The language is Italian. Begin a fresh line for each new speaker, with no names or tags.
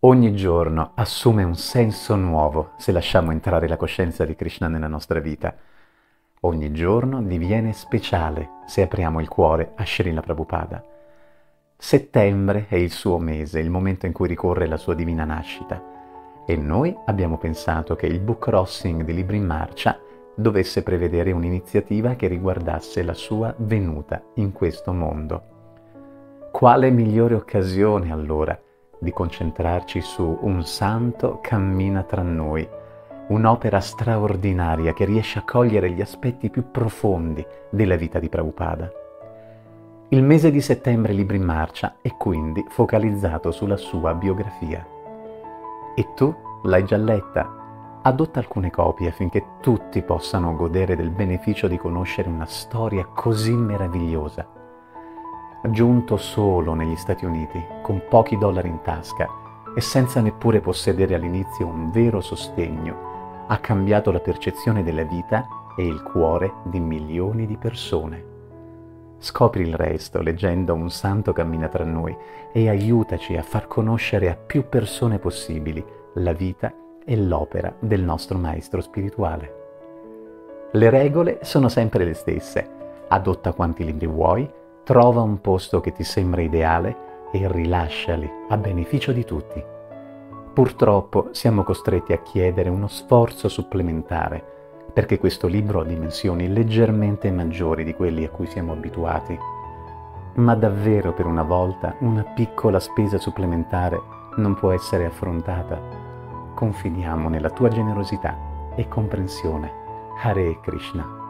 Ogni giorno assume un senso nuovo se lasciamo entrare la coscienza di Krishna nella nostra vita. Ogni giorno diviene speciale se apriamo il cuore a Srila Prabhupada. Settembre è il suo mese, il momento in cui ricorre la sua divina nascita. E noi abbiamo pensato che il book crossing di Libri in Marcia dovesse prevedere un'iniziativa che riguardasse la sua venuta in questo mondo. Quale migliore occasione allora di concentrarci su Un santo cammina tra noi, un'opera straordinaria che riesce a cogliere gli aspetti più profondi della vita di Prabhupada. Il mese di settembre Libri in Marcia è quindi focalizzato sulla sua biografia. E tu l'hai già letta? Adotta alcune copie affinché tutti possano godere del beneficio di conoscere una storia così meravigliosa. Giunto solo negli Stati Uniti, con pochi dollari in tasca e senza neppure possedere all'inizio un vero sostegno, ha cambiato la percezione della vita e il cuore di milioni di persone. Scopri il resto leggendo Un santo cammina tra noi e aiutaci a far conoscere a più persone possibili la vita e l'opera del nostro maestro spirituale. Le regole sono sempre le stesse. Adotta quanti libri vuoi, trova un posto che ti sembra ideale e rilasciali a beneficio di tutti. Purtroppo siamo costretti a chiedere uno sforzo supplementare perché questo libro ha dimensioni leggermente maggiori di quelli a cui siamo abituati. Ma davvero per una volta una piccola spesa supplementare non può essere affrontata? Confidiamo nella tua generosità e comprensione. Hare Krishna.